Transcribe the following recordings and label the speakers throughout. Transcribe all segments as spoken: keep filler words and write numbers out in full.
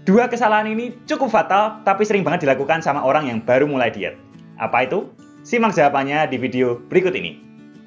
Speaker 1: Dua kesalahan ini cukup fatal, tapi sering banget dilakukan sama orang yang baru mulai diet. Apa itu? Simak jawabannya di video berikut ini.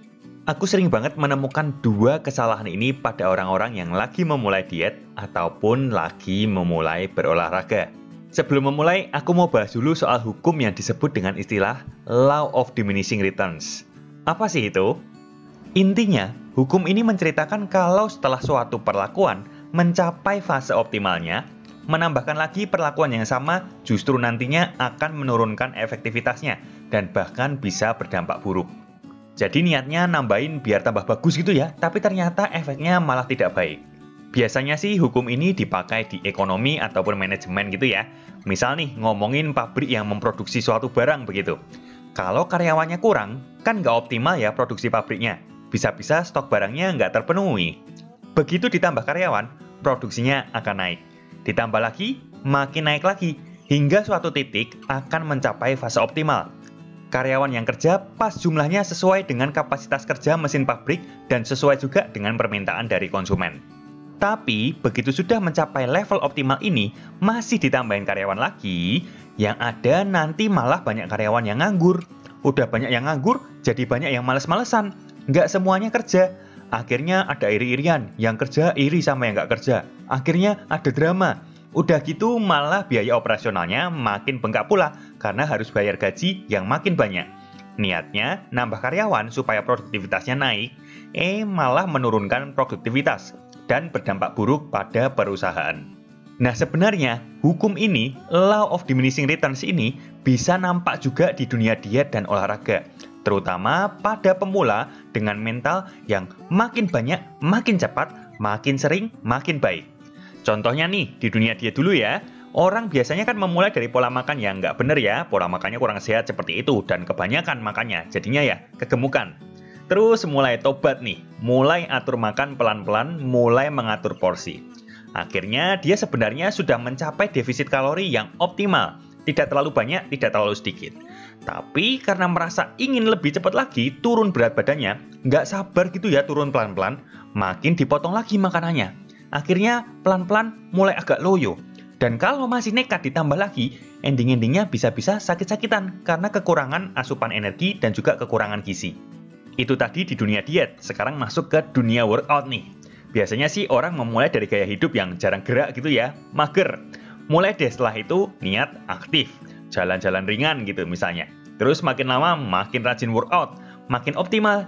Speaker 1: Aku sering banget menemukan dua kesalahan ini pada orang-orang yang lagi memulai diet ataupun lagi memulai berolahraga. Sebelum memulai, aku mau bahas dulu soal hukum yang disebut dengan istilah Law of Diminishing Returns. Apa sih itu? Intinya, hukum ini menceritakan kalau setelah suatu perlakuan mencapai fase optimalnya, menambahkan lagi perlakuan yang sama justru nantinya akan menurunkan efektivitasnya dan bahkan bisa berdampak buruk. Jadi niatnya nambahin biar tambah bagus gitu ya, tapi ternyata efeknya malah tidak baik. Biasanya sih hukum ini dipakai di ekonomi ataupun manajemen gitu ya. Misal nih ngomongin pabrik yang memproduksi suatu barang begitu. Kalau karyawannya kurang, kan nggak optimal ya produksi pabriknya. Bisa-bisa stok barangnya nggak terpenuhi. Begitu ditambah karyawan, produksinya akan naik. Ditambah lagi, makin naik lagi, hingga suatu titik akan mencapai fase optimal. Karyawan yang kerja pas jumlahnya sesuai dengan kapasitas kerja mesin pabrik dan sesuai juga dengan permintaan dari konsumen. Tapi, begitu sudah mencapai level optimal ini, masih ditambahin karyawan lagi, yang ada nanti malah banyak karyawan yang nganggur. Udah banyak yang nganggur, jadi banyak yang males-malesan. Nggak semuanya kerja. Akhirnya ada iri-irian, yang kerja iri sama yang nggak kerja. Akhirnya ada drama. Udah gitu malah biaya operasionalnya makin bengkak pula, karena harus bayar gaji yang makin banyak. Niatnya nambah karyawan supaya produktivitasnya naik, eh malah menurunkan produktivitas dan berdampak buruk pada perusahaan. Nah sebenarnya hukum ini, Law of Diminishing Returns ini bisa nampak juga di dunia diet dan olahraga, terutama pada pemula dengan mental yang makin banyak, makin cepat, makin sering, makin baik. Contohnya nih, di dunia diet dulu ya, orang biasanya kan memulai dari pola makan yang nggak bener ya, pola makannya kurang sehat seperti itu, dan kebanyakan makannya, jadinya ya kegemukan. Terus mulai tobat nih, mulai atur makan pelan-pelan, mulai mengatur porsi. Akhirnya dia sebenarnya sudah mencapai defisit kalori yang optimal, tidak terlalu banyak, tidak terlalu sedikit. Tapi karena merasa ingin lebih cepat lagi turun berat badannya, nggak sabar gitu ya turun pelan-pelan, makin dipotong lagi makanannya. Akhirnya pelan-pelan mulai agak loyo. Dan kalau masih nekat ditambah lagi, ending-endingnya bisa-bisa sakit-sakitan karena kekurangan asupan energi dan juga kekurangan gizi. Itu tadi di dunia diet, sekarang masuk ke dunia workout nih. Biasanya sih orang memulai dari gaya hidup yang jarang gerak gitu ya, mager. Mulai deh setelah itu niat aktif, jalan-jalan ringan gitu misalnya. Terus makin lama makin rajin workout, makin optimal.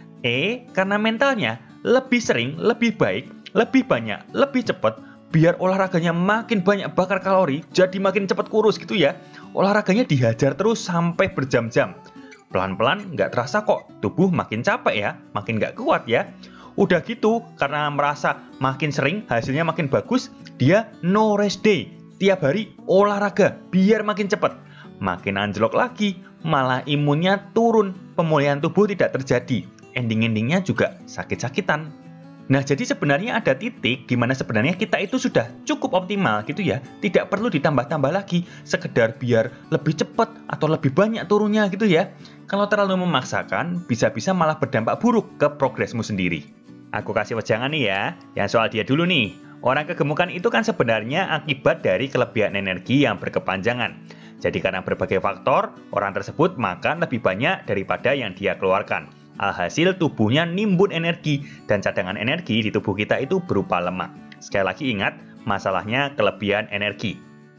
Speaker 1: Eh, karena mentalnya lebih sering, lebih baik, lebih banyak, lebih cepat, biar olahraganya makin banyak bakar kalori, jadi makin cepat kurus gitu ya. Olahraganya dihajar terus sampai berjam-jam. Pelan-pelan nggak terasa kok, tubuh makin capek ya, makin nggak kuat ya. Udah gitu, karena merasa makin sering, hasilnya makin bagus, dia no rest day. Tiap hari olahraga, biar makin cepat. Makin anjlok lagi, malah imunnya turun, pemulihan tubuh tidak terjadi. Ending-endingnya juga sakit-sakitan. Nah, jadi sebenarnya ada titik di mana sebenarnya kita itu sudah cukup optimal gitu ya. Tidak perlu ditambah-tambah lagi, sekedar biar lebih cepat atau lebih banyak turunnya gitu ya. Kalau terlalu memaksakan, bisa-bisa malah berdampak buruk ke progresmu sendiri. Aku kasih wejangan nih ya, yang soal dia dulu nih. Orang kegemukan itu kan sebenarnya akibat dari kelebihan energi yang berkepanjangan. Jadi karena berbagai faktor, orang tersebut makan lebih banyak daripada yang dia keluarkan. Alhasil tubuhnya nimbun energi, dan cadangan energi di tubuh kita itu berupa lemak. Sekali lagi ingat, masalahnya kelebihan energi.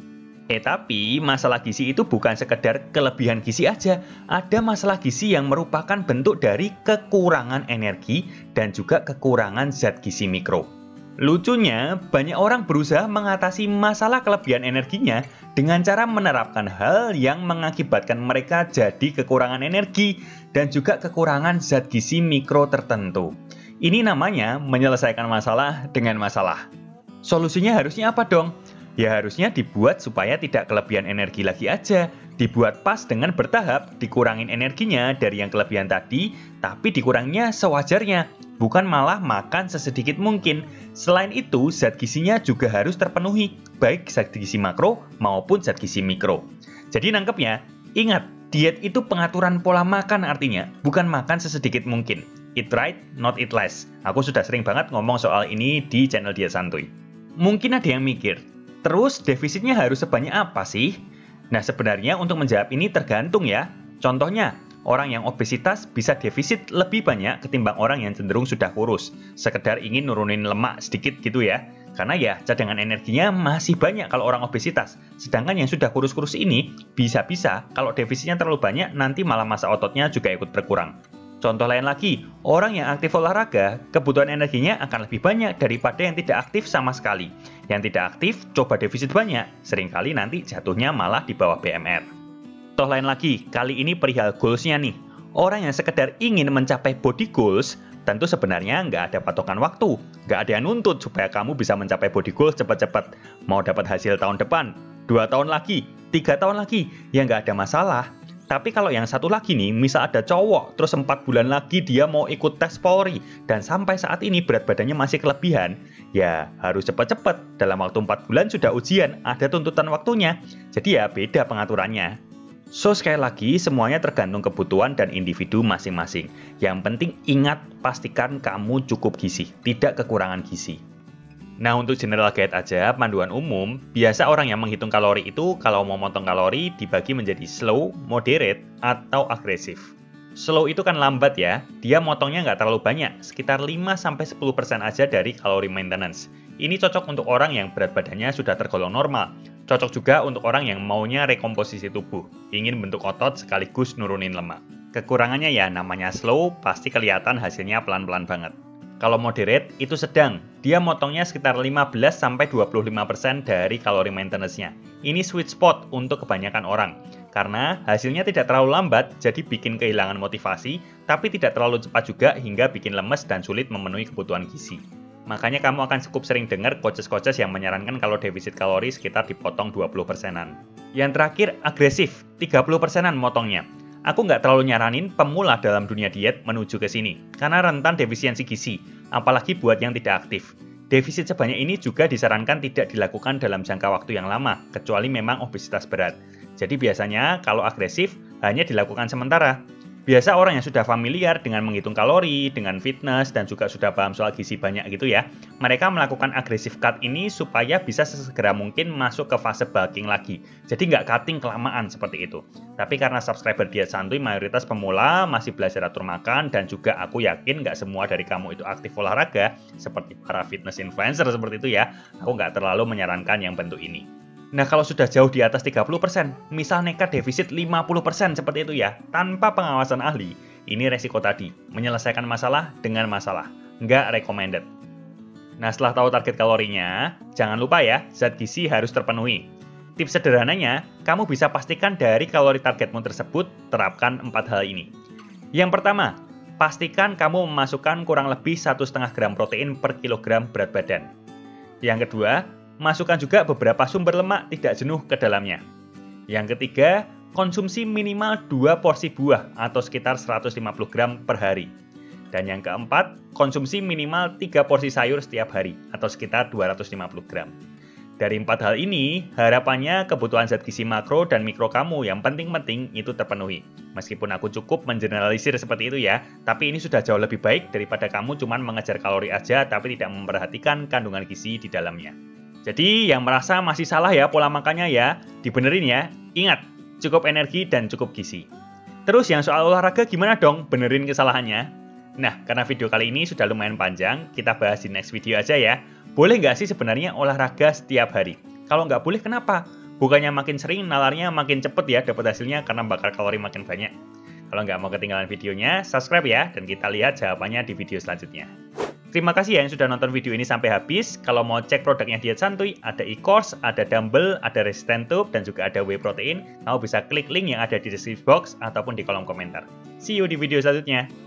Speaker 1: Eh tapi, masalah gizi itu bukan sekedar kelebihan gizi aja. Ada masalah gizi yang merupakan bentuk dari kekurangan energi dan juga kekurangan zat gizi mikro. Lucunya, banyak orang berusaha mengatasi masalah kelebihan energinya dengan cara menerapkan hal yang mengakibatkan mereka jadi kekurangan energi dan juga kekurangan zat gizi mikro tertentu. Ini namanya menyelesaikan masalah dengan masalah. Solusinya harusnya apa dong? Ya harusnya dibuat supaya tidak kelebihan energi lagi aja. Dibuat pas dengan bertahap, dikurangin energinya dari yang kelebihan tadi, tapi dikuranginya sewajarnya. Bukan malah makan sesedikit mungkin. Selain itu, zat gizinya juga harus terpenuhi, baik zat gizi makro maupun zat gizi mikro. Jadi nangkepnya, ingat, diet itu pengaturan pola makan artinya, bukan makan sesedikit mungkin. Eat right, not eat less. Aku sudah sering banget ngomong soal ini di channel Diet Santuy. Mungkin ada yang mikir, Terus defisitnya harus sebanyak apa sih? Nah sebenarnya untuk menjawab ini tergantung ya. Contohnya, orang yang obesitas bisa defisit lebih banyak ketimbang orang yang cenderung sudah kurus. Sekedar ingin nurunin lemak sedikit gitu ya. Karena ya cadangan energinya masih banyak kalau orang obesitas. Sedangkan yang sudah kurus-kurus ini bisa-bisa kalau defisitnya terlalu banyak nanti malah massa ototnya juga ikut berkurang. Contoh lain lagi, orang yang aktif olahraga, kebutuhan energinya akan lebih banyak daripada yang tidak aktif sama sekali. Yang tidak aktif, coba defisit banyak, seringkali nanti jatuhnya malah di bawah B M R. Contoh lain lagi, kali ini perihal goals-nya nih. Orang yang sekedar ingin mencapai body goals, tentu sebenarnya nggak ada patokan waktu. Nggak ada yang nuntut supaya kamu bisa mencapai body goals cepat-cepat. Mau dapat hasil tahun depan, dua tahun lagi, tiga tahun lagi, ya nggak ada masalah. Tapi kalau yang satu lagi nih, misal ada cowok, terus empat bulan lagi dia mau ikut tes Polri, dan sampai saat ini berat badannya masih kelebihan, ya harus cepat-cepat. Dalam waktu empat bulan sudah ujian, ada tuntutan waktunya. Jadi ya beda pengaturannya. So sekali lagi, semuanya tergantung kebutuhan dan individu masing-masing. Yang penting ingat, pastikan kamu cukup gizi, tidak kekurangan gizi. Nah untuk general guide aja, panduan umum, biasa orang yang menghitung kalori itu kalau mau motong kalori dibagi menjadi slow, moderate, atau agresif. Slow itu kan lambat ya, dia motongnya nggak terlalu banyak, sekitar lima sampai sepuluh persen aja dari kalori maintenance. Ini cocok untuk orang yang berat badannya sudah tergolong normal. Cocok juga untuk orang yang maunya rekomposisi tubuh, ingin bentuk otot sekaligus nurunin lemak. Kekurangannya ya namanya slow, pasti kelihatan hasilnya pelan-pelan banget. Kalau moderate itu sedang, dia motongnya sekitar lima belas sampai dua puluh lima persen dari kalori maintenance-nya. Ini sweet spot untuk kebanyakan orang, karena hasilnya tidak terlalu lambat, jadi bikin kehilangan motivasi, tapi tidak terlalu cepat juga hingga bikin lemes dan sulit memenuhi kebutuhan gizi. Makanya kamu akan cukup sering dengar coaches-coaches yang menyarankan kalau defisit kalori sekitar dipotong dua puluh persenan. Yang terakhir, agresif, tiga puluh persenan motongnya. Aku nggak terlalu nyaranin pemula dalam dunia diet menuju ke sini, karena rentan defisiensi gizi, apalagi buat yang tidak aktif. Defisit sebanyak ini juga disarankan tidak dilakukan dalam jangka waktu yang lama, kecuali memang obesitas berat. Jadi biasanya kalau agresif, hanya dilakukan sementara. Biasa orang yang sudah familiar dengan menghitung kalori, dengan fitness, dan juga sudah paham soal gizi banyak gitu ya, mereka melakukan agresif cut ini supaya bisa sesegera mungkin masuk ke fase bulking lagi. Jadi nggak cutting kelamaan seperti itu. Tapi karena subscriber Diet Santuy mayoritas pemula, masih belajar atur makan, dan juga aku yakin nggak semua dari kamu itu aktif olahraga, seperti para fitness influencer seperti itu ya, aku nggak terlalu menyarankan yang bentuk ini. Nah kalau sudah jauh di atas tiga puluh persen, misal nekat defisit lima puluh persen seperti itu ya, tanpa pengawasan ahli, ini resiko tadi, menyelesaikan masalah dengan masalah, nggak recommended. Nah setelah tahu target kalorinya, jangan lupa ya, zat gizi harus terpenuhi. Tips sederhananya, kamu bisa pastikan dari kalori targetmu tersebut, terapkan empat hal ini. Yang pertama, pastikan kamu memasukkan kurang lebih satu koma lima gram protein per kilogram berat badan. Yang kedua, masukkan juga beberapa sumber lemak tidak jenuh ke dalamnya. Yang ketiga, konsumsi minimal dua porsi buah atau sekitar seratus lima puluh gram per hari. Dan yang keempat, konsumsi minimal tiga porsi sayur setiap hari atau sekitar dua ratus lima puluh gram. Dari empat hal ini, harapannya kebutuhan zat gizi makro dan mikro kamu yang penting-penting itu terpenuhi. Meskipun aku cukup mengeneralisir seperti itu ya, tapi ini sudah jauh lebih baik daripada kamu cuma mengejar kalori aja tapi tidak memperhatikan kandungan gizi di dalamnya. Jadi yang merasa masih salah ya pola makannya ya, dibenerin ya. Ingat, cukup energi dan cukup gizi. Terus yang soal olahraga gimana dong benerin kesalahannya? Nah, karena video kali ini sudah lumayan panjang, kita bahas di next video aja ya. Boleh nggak sih sebenarnya olahraga setiap hari? Kalau nggak boleh kenapa? Bukannya makin sering nalarnya makin cepet ya dapat hasilnya karena bakar kalori makin banyak. Kalau nggak mau ketinggalan videonya, subscribe ya, dan kita lihat jawabannya di video selanjutnya. Terima kasih ya yang sudah nonton video ini sampai habis. Kalau mau cek produknya Diet Santuy, ada e-course, ada dumbbell, ada resistant tube, dan juga ada whey protein. Kamu bisa klik link yang ada di description box ataupun di kolom komentar. See you di video selanjutnya.